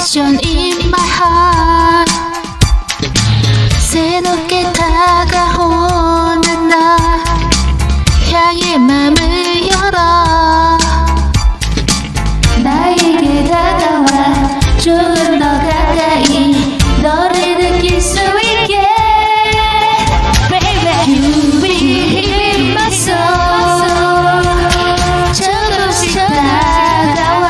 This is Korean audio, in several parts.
passion in my heart. 새롭게 다가오는 나 향해 맘을 열어. 나에게 다가와 조금 더 가까이 너를 느낄 수 있게. Baby, you will hear my soul. 조금씩 다가와.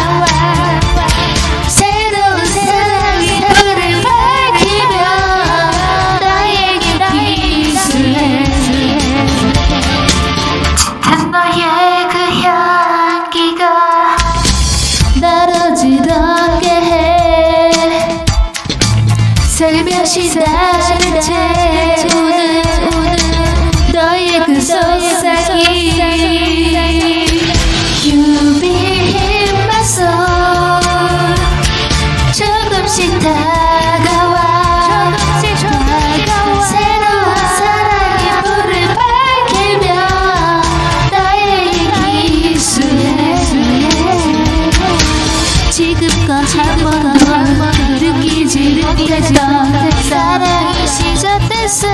새로운 사랑의 불을 밝히며 나에게 기술해. 짙은 너의 그 향기가 나를 지럽게 해. 살며시 다를 채우는 너의 그 속삭임. You be in my soul. 조금씩 다가와. 새로운 사랑의 불을 밝히며 나에게 기술해. 지금껏 한 번도 느끼지 못했던 사랑이 시작됐어.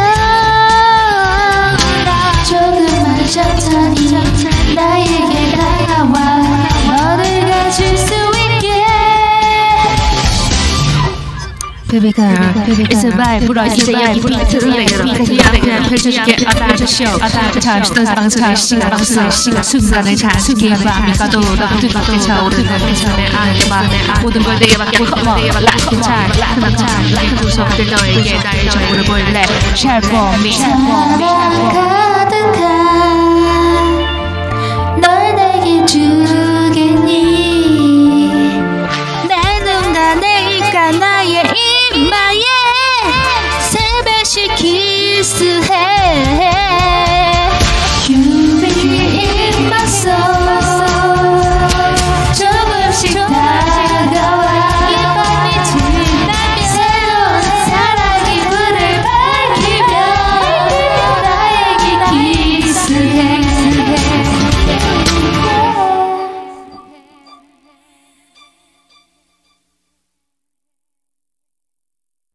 조금만 천천히 나에게 다가와 너를 가질 수 있게. Baby girl, it's a vibe. 불어 이제야 이 비트를 내려 그냥 펼쳐줄게. About the show. 잠시던 방송의 시간 순간을 잔숙이 밤이 가도 너도 뜨겁게 차오르는 괜찮네. 안에 모든 걸 내게 맡겨. Come on, 괜찮아. 그 구석들 너에게 나의 전부를 볼래. Share for me. 사랑 가득한 널 내게 주